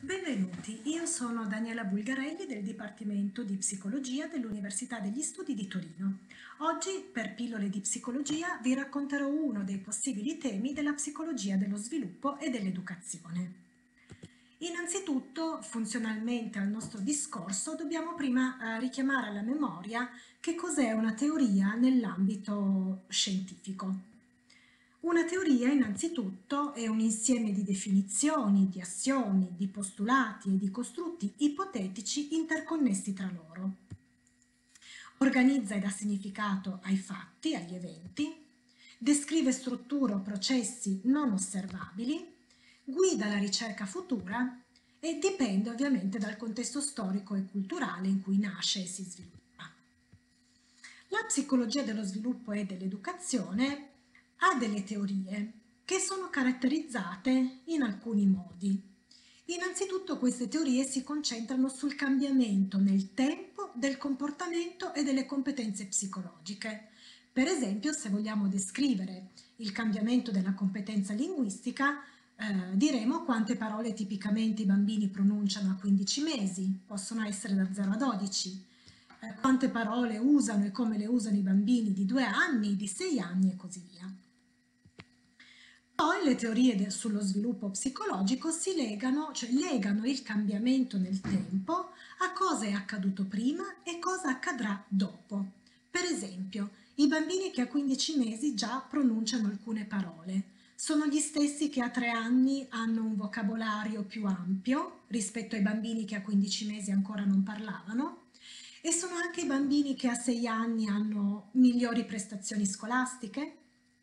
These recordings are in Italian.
Benvenuti, io sono Daniela Bulgarelli del Dipartimento di Psicologia dell'Università degli Studi di Torino. Oggi, per Pillole di Psicologia, vi racconterò uno dei possibili temi della psicologia dello sviluppo e dell'educazione. Innanzitutto, funzionalmente al nostro discorso, dobbiamo prima richiamare alla memoria che cos'è una teoria nell'ambito scientifico. Una teoria, innanzitutto, è un insieme di definizioni, di assiomi, di postulati e di costrutti ipotetici interconnessi tra loro. Organizza e dà significato ai fatti, agli eventi, descrive strutture o processi non osservabili, guida la ricerca futura e dipende ovviamente dal contesto storico e culturale in cui nasce e si sviluppa. La psicologia dello sviluppo e dell'educazione ha delle teorie che sono caratterizzate in alcuni modi. Innanzitutto queste teorie si concentrano sul cambiamento nel tempo del comportamento e delle competenze psicologiche. Per esempio, se vogliamo descrivere il cambiamento della competenza linguistica, diremo quante parole tipicamente i bambini pronunciano a 15 mesi, possono essere da 0 a 12, quante parole usano e come le usano i bambini di 2 anni, di 6 anni e così via. Poi le teorie sullo sviluppo psicologico si legano il cambiamento nel tempo a cosa è accaduto prima e cosa accadrà dopo. Per esempio, i bambini che a 15 mesi già pronunciano alcune parole sono gli stessi che a 3 anni hanno un vocabolario più ampio rispetto ai bambini che a 15 mesi ancora non parlavano, e sono anche i bambini che a 6 anni hanno migliori prestazioni scolastiche.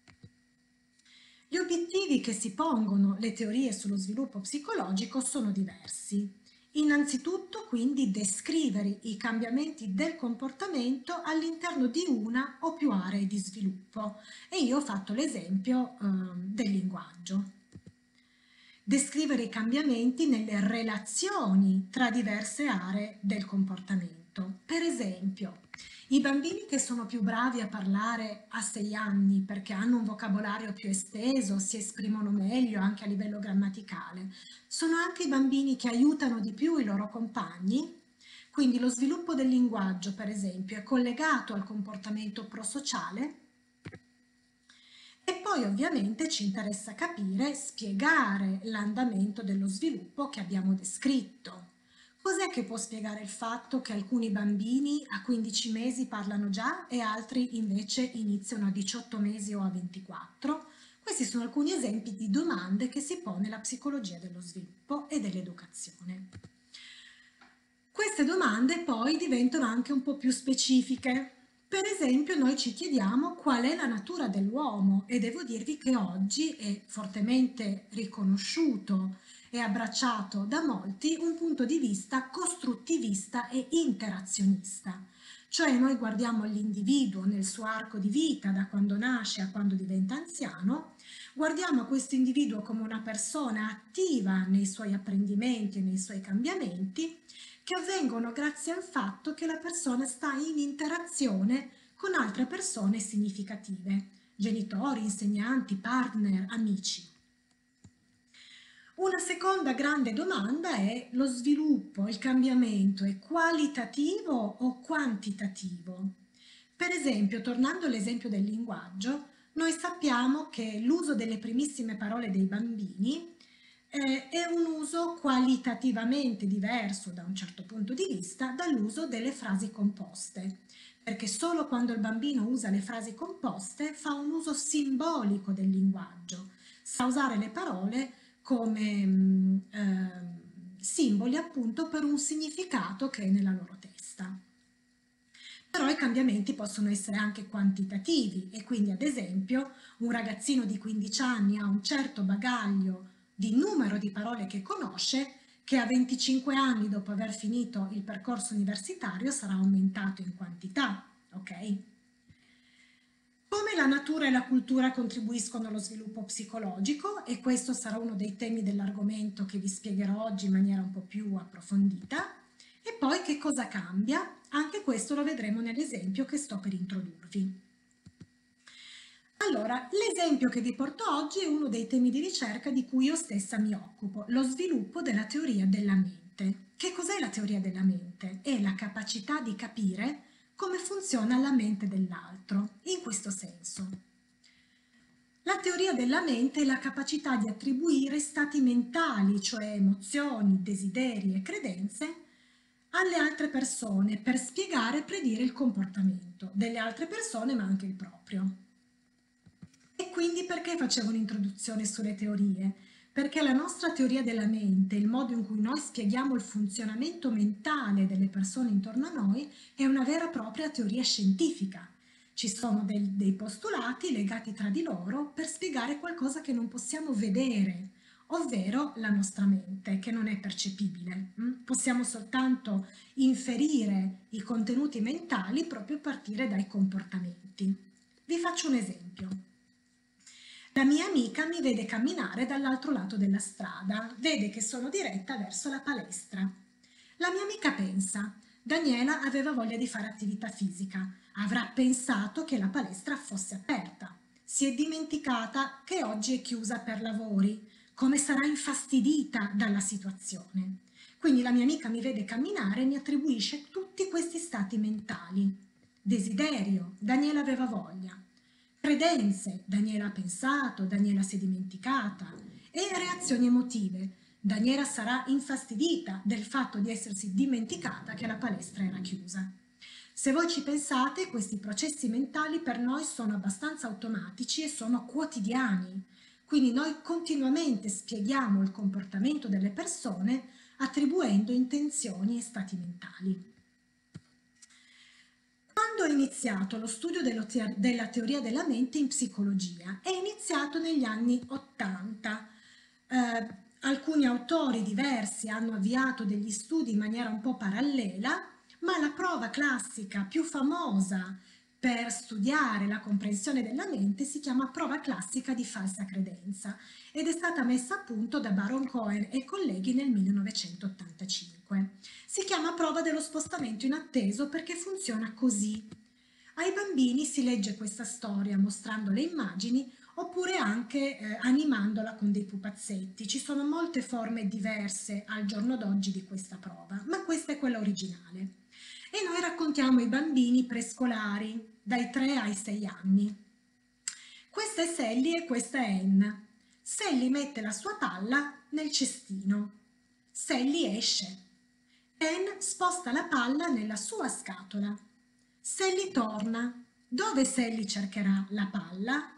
Gli obiettivi che si pongono le teorie sullo sviluppo psicologico sono diversi. Innanzitutto, quindi, descrivere i cambiamenti del comportamento all'interno di una o più aree di sviluppo, e io ho fatto l'esempio del linguaggio. Descrivere i cambiamenti nelle relazioni tra diverse aree del comportamento. Per esempio, i bambini che sono più bravi a parlare a 6 anni perché hanno un vocabolario più esteso, si esprimono meglio anche a livello grammaticale, sono anche i bambini che aiutano di più i loro compagni. Quindi lo sviluppo del linguaggio, per esempio, è collegato al comportamento prosociale. E poi ovviamente ci interessa capire, spiegare l'andamento dello sviluppo che abbiamo descritto. Cos'è che può spiegare il fatto che alcuni bambini a 15 mesi parlano già e altri invece iniziano a 18 mesi o a 24? Questi sono alcuni esempi di domande che si pone la psicologia dello sviluppo e dell'educazione. Queste domande poi diventano anche un po' più specifiche. Per esempio, noi ci chiediamo qual è la natura dell'uomo, e devo dirvi che oggi è fortemente riconosciuto e abbracciato da molti un punto di vista costruttivista e interazionista. Cioè noi guardiamo l'individuo nel suo arco di vita, da quando nasce a quando diventa anziano, guardiamo questo individuo come una persona attiva nei suoi apprendimenti e nei suoi cambiamenti, che avvengono grazie al fatto che la persona sta in interazione con altre persone significative, genitori, insegnanti, partner, amici. Una seconda grande domanda è: lo sviluppo, il cambiamento è qualitativo o quantitativo? Per esempio, tornando all'esempio del linguaggio, noi sappiamo che l'uso delle primissime parole dei bambini è un uso qualitativamente diverso da un certo punto di vista dall'uso delle frasi composte, perché solo quando il bambino usa le frasi composte fa un uso simbolico del linguaggio, sa usare le parole come simboli appunto per un significato che è nella loro testa. Però i cambiamenti possono essere anche quantitativi e quindi, ad esempio, un ragazzino di 15 anni ha un certo bagaglio di numero di parole che conosce, che a 25 anni, dopo aver finito il percorso universitario, sarà aumentato in quantità, ok? Come la natura e la cultura contribuiscono allo sviluppo psicologico, e questo sarà uno dei temi dell'argomento che vi spiegherò oggi in maniera un po' più approfondita. E poi che cosa cambia? Anche questo lo vedremo nell'esempio che sto per introdurvi. Allora, l'esempio che vi porto oggi è uno dei temi di ricerca di cui io stessa mi occupo, lo sviluppo della teoria della mente. Che cos'è la teoria della mente? È la capacità di capire come funziona la mente dell'altro, in questo senso. La teoria della mente è la capacità di attribuire stati mentali, cioè emozioni, desideri e credenze, alle altre persone per spiegare e predire il comportamento delle altre persone, ma anche il proprio. E quindi perché facevo un'introduzione sulle teorie? Perché la nostra teoria della mente, il modo in cui noi spieghiamo il funzionamento mentale delle persone intorno a noi, è una vera e propria teoria scientifica. Ci sono dei postulati legati tra di loro per spiegare qualcosa che non possiamo vedere, ovvero la nostra mente, che non è percepibile. Possiamo soltanto inferire i contenuti mentali proprio a partire dai comportamenti. Vi faccio un esempio. La mia amica mi vede camminare dall'altro lato della strada, vede che sono diretta verso la palestra. La mia amica pensa, Daniela aveva voglia di fare attività fisica, avrà pensato che la palestra fosse aperta. Si è dimenticata che oggi è chiusa per lavori, come sarà infastidita dalla situazione. Quindi la mia amica mi vede camminare e mi attribuisce tutti questi stati mentali. Desiderio, Daniela aveva voglia. Credenze, Daniela ha pensato, Daniela si è dimenticata. E reazioni emotive, Daniela sarà infastidita del fatto di essersi dimenticata che la palestra era chiusa. Se voi ci pensate, questi processi mentali per noi sono abbastanza automatici e sono quotidiani. Quindi noi continuamente spieghiamo il comportamento delle persone attribuendo intenzioni e stati mentali. Quando è iniziato lo studio della teoria della mente in psicologia? È iniziato negli anni 80. Alcuni autori diversi hanno avviato degli studi in maniera un po' parallela, ma la prova classica più famosa per studiare la comprensione della mente si chiama prova classica di falsa credenza ed è stata messa a punto da Baron Cohen e colleghi nel 1985. Si chiama prova dello spostamento inatteso perché funziona così. Ai bambini si legge questa storia mostrando le immagini oppure anche animandola con dei pupazzetti. Ci sono molte forme diverse al giorno d'oggi di questa prova, ma questa è quella originale. E noi raccontiamo ai bambini prescolari dai 3 ai 6 anni. Questa è Sally e questa è Anne. Sally mette la sua palla nel cestino. Sally esce. Anne sposta la palla nella sua scatola. Sally torna. Dove Sally cercherà la palla?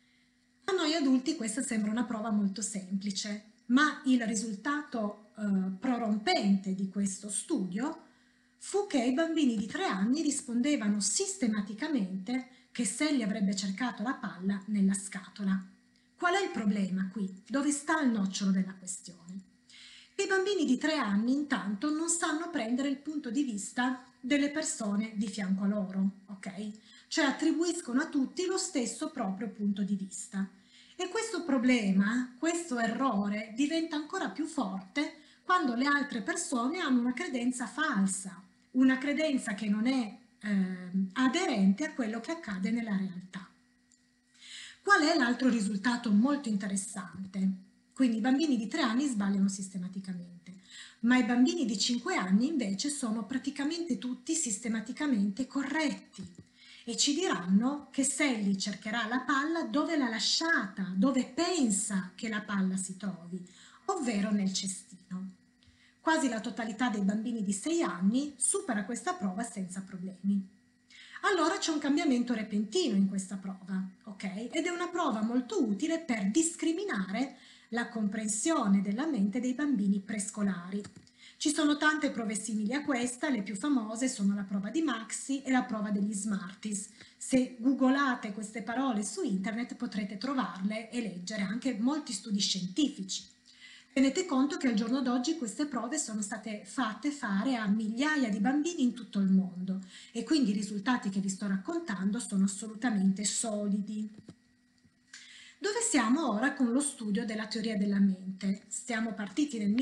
A noi adulti questa sembra una prova molto semplice, ma il risultato prorompente di questo studio fu che i bambini di 3 anni rispondevano sistematicamente che Sally avrebbe cercato la palla nella scatola. Qual è il problema qui? Dove sta il nocciolo della questione? I bambini di 3 anni intanto non sanno prendere il punto di vista delle persone di fianco a loro, ok? Cioè attribuiscono a tutti lo stesso proprio punto di vista. E questo problema, questo errore diventa ancora più forte quando le altre persone hanno una credenza falsa, una credenza che non è aderente a quello che accade nella realtà. Qual è l'altro risultato molto interessante? Quindi i bambini di 3 anni sbagliano sistematicamente, ma i bambini di 5 anni invece sono praticamente tutti sistematicamente corretti e ci diranno che Sally cercherà la palla dove l'ha lasciata, dove pensa che la palla si trovi, ovvero nel cestino. Quasi la totalità dei bambini di 6 anni supera questa prova senza problemi. Allora c'è un cambiamento repentino in questa prova, ok? Ed è una prova molto utile per discriminare la comprensione della mente dei bambini prescolari. Ci sono tante prove simili a questa, le più famose sono la prova di Maxi e la prova degli Smarties. Se googolate queste parole su internet potrete trovarle e leggere anche molti studi scientifici. Tenete conto che al giorno d'oggi queste prove sono state fatte fare a migliaia di bambini in tutto il mondo e quindi i risultati che vi sto raccontando sono assolutamente solidi. Dove siamo ora con lo studio della teoria della mente? Siamo partiti nel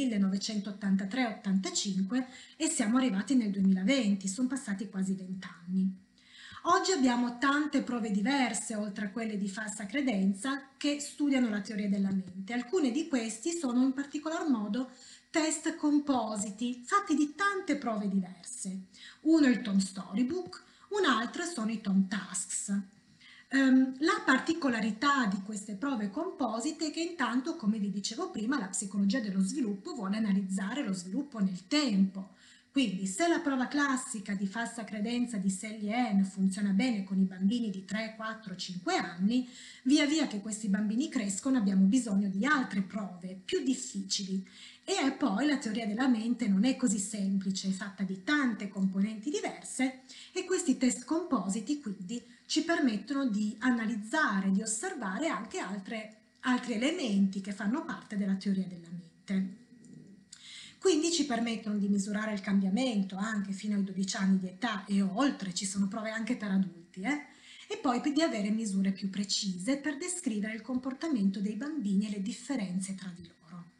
1983-85 e siamo arrivati nel 2020, sono passati quasi 20 anni. Oggi abbiamo tante prove diverse, oltre a quelle di falsa credenza, che studiano la teoria della mente. Alcuni di questi sono in particolar modo test compositi, fatti di tante prove diverse. Uno è il Tom Storybook, un altro sono i Tom Tasks. La particolarità di queste prove composite è che intanto, come vi dicevo prima, la psicologia dello sviluppo vuole analizzare lo sviluppo nel tempo. Quindi, se la prova classica di falsa credenza di Sally Ann funziona bene con i bambini di 3, 4, 5 anni, via via che questi bambini crescono abbiamo bisogno di altre prove più difficili. E poi la teoria della mente non è così semplice, è fatta di tante componenti diverse e questi test compositi quindi ci permettono di analizzare, di osservare anche altri elementi che fanno parte della teoria della mente. Quindi ci permettono di misurare il cambiamento anche fino ai 12 anni di età e oltre, ci sono prove anche per adulti, e poi di avere misure più precise per descrivere il comportamento dei bambini e le differenze tra di loro.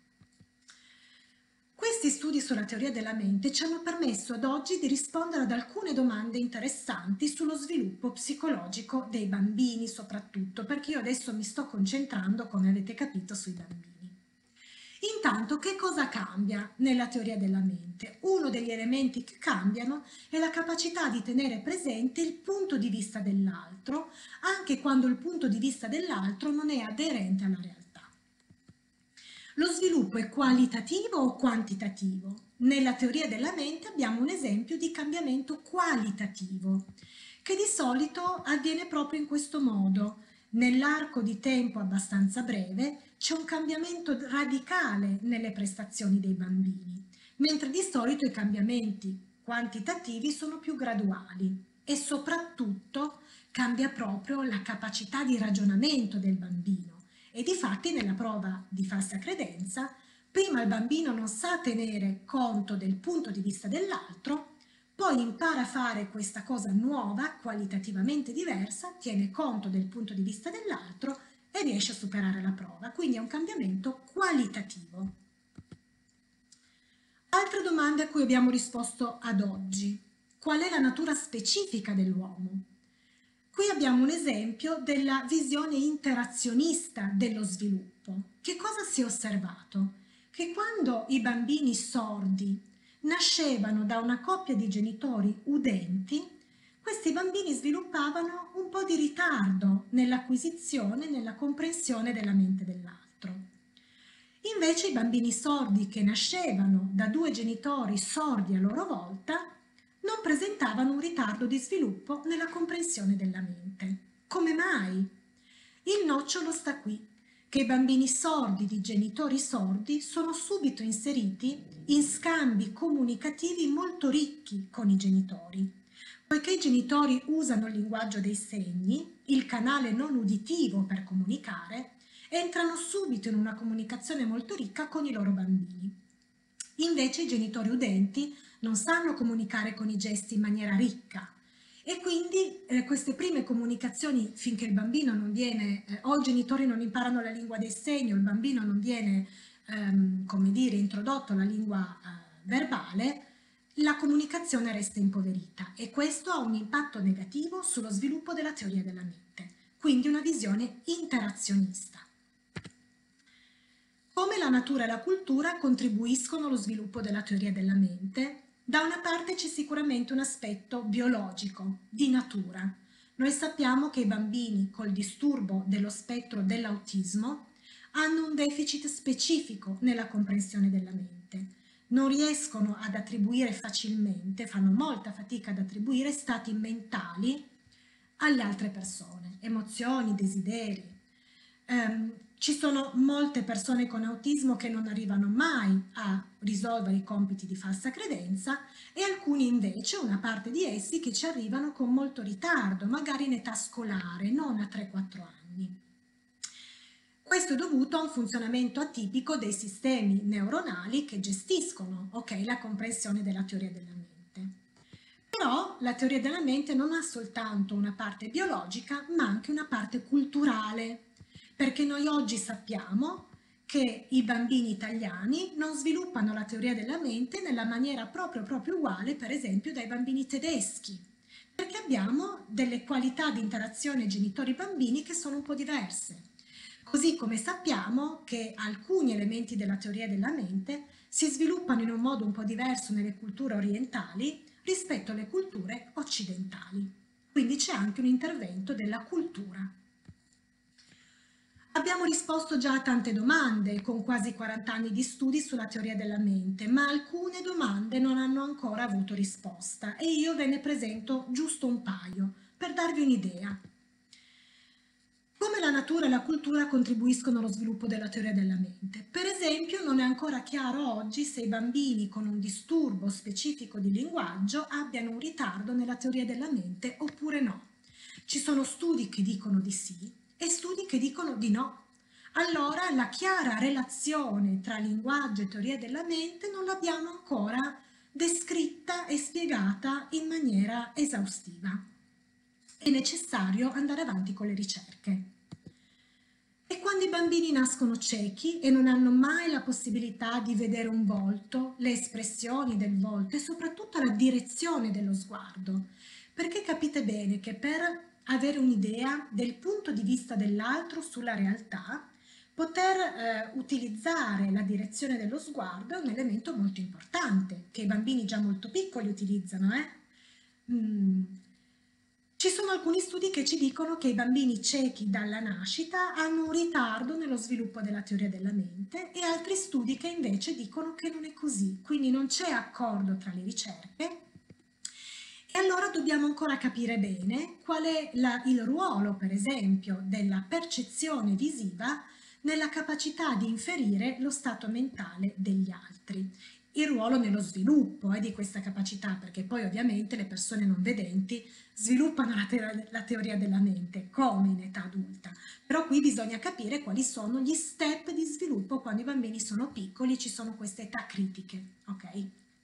Questi studi sulla teoria della mente ci hanno permesso ad oggi di rispondere ad alcune domande interessanti sullo sviluppo psicologico dei bambini soprattutto, perché io adesso mi sto concentrando, come avete capito, sui bambini. Intanto, che cosa cambia nella teoria della mente? Uno degli elementi che cambiano è la capacità di tenere presente il punto di vista dell'altro, anche quando il punto di vista dell'altro non è aderente alla realtà. Lo sviluppo è qualitativo o quantitativo? Nella teoria della mente abbiamo un esempio di cambiamento qualitativo, che di solito avviene proprio in questo modo. Nell'arco di tempo abbastanza breve c'è un cambiamento radicale nelle prestazioni dei bambini, mentre di solito i cambiamenti quantitativi sono più graduali e soprattutto cambia proprio la capacità di ragionamento del bambino. E difatti nella prova di falsa credenza, prima il bambino non sa tenere conto del punto di vista dell'altro, poi impara a fare questa cosa nuova, qualitativamente diversa, tiene conto del punto di vista dell'altro e riesce a superare la prova. Quindi è un cambiamento qualitativo. Altre domande a cui abbiamo risposto ad oggi. Qual è la natura specifica dell'uomo? Qui abbiamo un esempio della visione interazionista dello sviluppo. Che cosa si è osservato? Che quando i bambini sordi nascevano da una coppia di genitori udenti, questi bambini sviluppavano un po' di ritardo nell'acquisizione e nella comprensione della mente dell'altro. Invece i bambini sordi che nascevano da due genitori sordi a loro volta non presentavano un ritardo di sviluppo nella comprensione della mente. Come mai? Il nocciolo sta qui, che i bambini sordi di genitori sordi sono subito inseriti in scambi comunicativi molto ricchi con i genitori. Poiché i genitori usano il linguaggio dei segni, il canale non uditivo per comunicare, entrano subito in una comunicazione molto ricca con i loro bambini. Invece i genitori udenti non sanno comunicare con i gesti in maniera ricca e quindi queste prime comunicazioni, finché il bambino non viene, o i genitori non imparano la lingua dei segni o il bambino non viene, come dire, introdotto alla lingua verbale, la comunicazione resta impoverita e questo ha un impatto negativo sullo sviluppo della teoria della mente, quindi una visione interazionista. Come la natura e la cultura contribuiscono allo sviluppo della teoria della mente? Da una parte c'è sicuramente un aspetto biologico, di natura. Noi sappiamo che i bambini col disturbo dello spettro dell'autismo hanno un deficit specifico nella comprensione della mente. Non riescono ad attribuire facilmente, fanno molta fatica ad attribuire stati mentali alle altre persone, emozioni, desideri. Ci sono molte persone con autismo che non arrivano mai a risolvere i compiti di falsa credenza e alcuni invece, una parte di essi, che ci arrivano con molto ritardo, magari in età scolare, non a 3-4 anni. Questo è dovuto a un funzionamento atipico dei sistemi neuronali che gestiscono, la comprensione della teoria della mente. Però la teoria della mente non ha soltanto una parte biologica, ma anche una parte culturale, perché noi oggi sappiamo che i bambini italiani non sviluppano la teoria della mente nella maniera proprio uguale, per esempio, dai bambini tedeschi, Perché abbiamo delle qualità di interazione genitori-bambini che sono un po' diverse. Così come sappiamo che alcuni elementi della teoria della mente si sviluppano in un modo un po' diverso nelle culture orientali rispetto alle culture occidentali. Quindi c'è anche un intervento della cultura. Abbiamo risposto già a tante domande con quasi 40 anni di studi sulla teoria della mente, ma alcune domande non hanno ancora avuto risposta e io ve ne presento giusto un paio per darvi un'idea. Come la natura e la cultura contribuiscono allo sviluppo della teoria della mente? Per esempio, non è ancora chiaro oggi se i bambini con un disturbo specifico di linguaggio abbiano un ritardo nella teoria della mente oppure no. Ci sono studi che dicono di sì e studi che dicono di no. Allora, la chiara relazione tra linguaggio e teoria della mente non l'abbiamo ancora descritta e spiegata in maniera esaustiva. È necessario andare avanti con le ricerche. E quando i bambini nascono ciechi e non hanno mai la possibilità di vedere un volto, le espressioni del volto e soprattutto la direzione dello sguardo, perché capite bene che per avere un'idea del punto di vista dell'altro sulla realtà, poter utilizzare la direzione dello sguardo è un elemento molto importante, che i bambini già molto piccoli utilizzano. Ci sono alcuni studi che ci dicono che i bambini ciechi dalla nascita hanno un ritardo nello sviluppo della teoria della mente e altri studi che invece dicono che non è così, quindi non c'è accordo tra le ricerche. E allora dobbiamo ancora capire bene qual è il ruolo, per esempio, della percezione visiva nella capacità di inferire lo stato mentale degli altri. Il ruolo nello sviluppo di questa capacità, perché poi ovviamente le persone non vedenti sviluppano la teoria della mente come in età adulta, però qui bisogna capire quali sono gli step di sviluppo quando i bambini sono piccoli e ci sono queste età critiche, ok?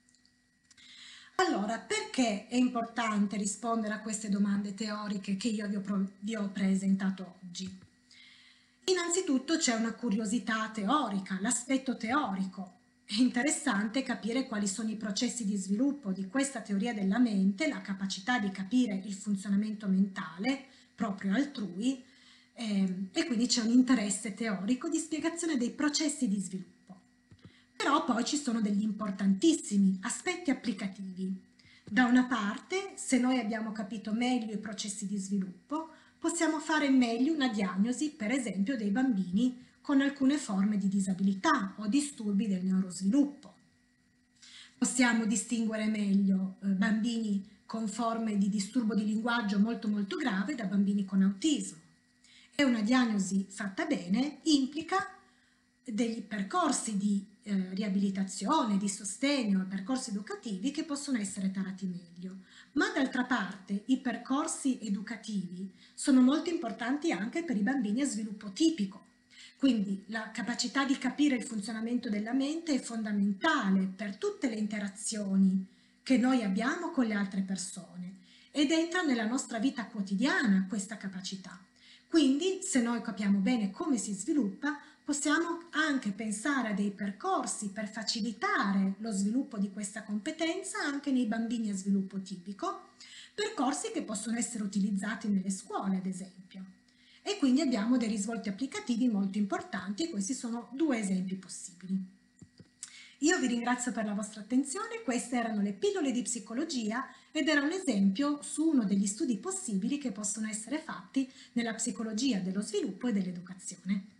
Allora, perché è importante rispondere a queste domande teoriche che io vi ho presentato oggi? Innanzitutto c'è una curiosità teorica, l'aspetto teorico. È interessante capire quali sono i processi di sviluppo di questa teoria della mente, la capacità di capire il funzionamento mentale proprio altrui, e quindi c'è un interesse teorico di spiegazione dei processi di sviluppo. Però poi ci sono degli importantissimi aspetti applicativi. Da una parte, se noi abbiamo capito meglio i processi di sviluppo, possiamo fare meglio una diagnosi, per esempio, dei bambini con alcune forme di disabilità o disturbi del neurosviluppo. Possiamo distinguere meglio bambini con forme di disturbo di linguaggio molto grave da bambini con autismo. E una diagnosi fatta bene implica degli percorsi di riabilitazione, di sostegno, percorsi educativi che possono essere tarati meglio. Ma d'altra parte i percorsi educativi sono molto importanti anche per i bambini a sviluppo tipico. Quindi la capacità di capire il funzionamento della mente è fondamentale per tutte le interazioni che noi abbiamo con le altre persone ed entra nella nostra vita quotidiana questa capacità. Quindi, se noi capiamo bene come si sviluppa, possiamo anche pensare a dei percorsi per facilitare lo sviluppo di questa competenza anche nei bambini a sviluppo tipico, percorsi che possono essere utilizzati nelle scuole, ad esempio. E quindi abbiamo dei risvolti applicativi molto importanti e questi sono due esempi possibili. Io vi ringrazio per la vostra attenzione, queste erano le pillole di psicologia ed era un esempio su uno degli studi possibili che possono essere fatti nella psicologia dello sviluppo e dell'educazione.